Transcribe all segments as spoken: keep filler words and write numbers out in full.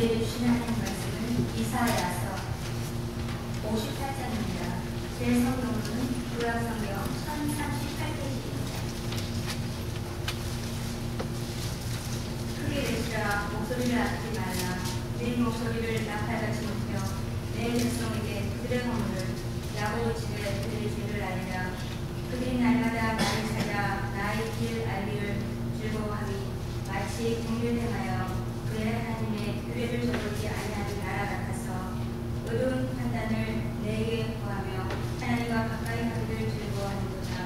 우리에게 주신 하나님 말씀은 이사야서 오십팔 장입니다. 제 성경은 구약성경 천삼십팔 페이지입니다. 크게 외치라 목소리를 아끼지 말라. 네 목소리를 나팔같이 높여 내 백성에게 그들의 허물을 야곱 집에 그들의 죄를 알리라. 그들이 날마다 나를 찾아 나의 길 알기를 즐거워하니 마치 공를 행하여 그의 하나님의 규례를 저버리지 아니하는 나라 같아서 의로운 판단을 내게 구하며 하나님과 가까이 하기를 즐거워하는도다.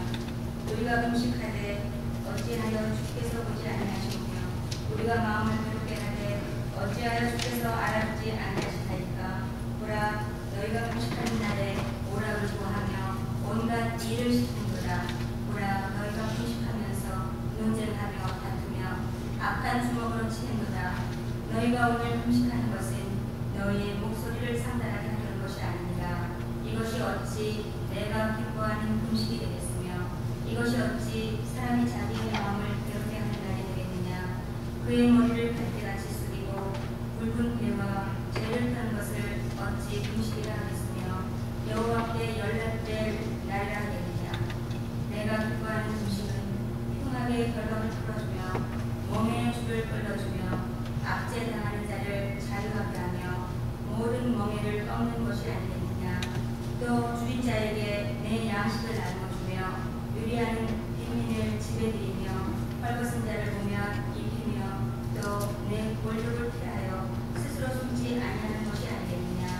우리가 음식하되 어찌하여 주께서 보지 아니하시며 우리가 마음을 괴롭게 하되 어찌하여 주께서 알아보지 아니하시나이까. 보라, 너희가 음식하는 날에 오락을 좋아하며 온갖 일을 시킨도다. 보라, 너희가 음식하면서 논쟁하며 다투며 악한 주먹으로 치는도다. 너희가 오늘 음식하는 것은 너희의 목소리를 상달하게 하는 것이 아니니라. 이것이 어찌 내가 기뻐하는 음식이 되겠으며 이것이 어찌 사람이 자기의 마음을 괴롭게 하는 날이 되겠느냐. 그의 머리를 갈대같이 숙이고 굵은 배와 죄를 타는 것을 어찌 음식이라 하겠으며 여호와께 연락될 날이라 하겠느냐. 내가 기뻐하는 음식은 흉하게 결박을 풀어주며 멍에의 줄을 끌어주며 압제당하는 자를 자유하게 하며 모든 멍에를 꺾는 것이 아니겠느냐. 또 줄인 자에게 내 양식을 나누어주며 유리하는 빈민을 집에 들이며 헐벗은 자를 보면 입히며 또 내 골격을 피하여 스스로 숨지 아니하는 것이 아니겠느냐.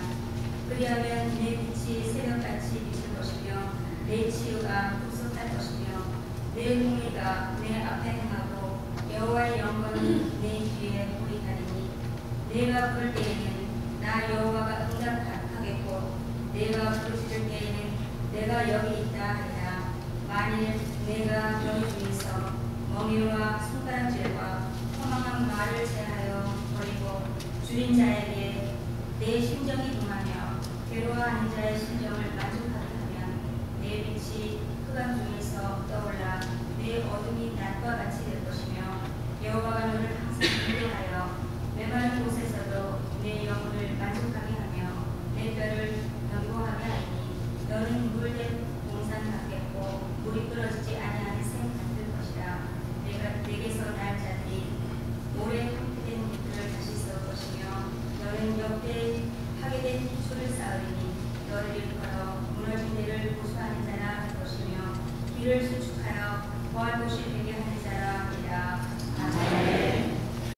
그리하면 내 빛이 새벽같이 비칠 것이며 내 치유가 급속할 것이며 내 공의가 내 앞에 행하고 여호와의 영광이 내 뒤에 보리 가리니 내가 부를 때에는 나 여호와가 응답하겠고 내가 부르짖을 때에는 내가 여기 있다 하리라. 만일 내가 너희 중에서 멍에와 손가락질과 허망한 말을 제하여 버리고 줄인 자에게 내 심정이 동하며 괴로워하는 자의 심정을 만족하게 하면 내 빛이 흑암 중에서 떠올라 내 어둠이 낮과 같이 될 것이며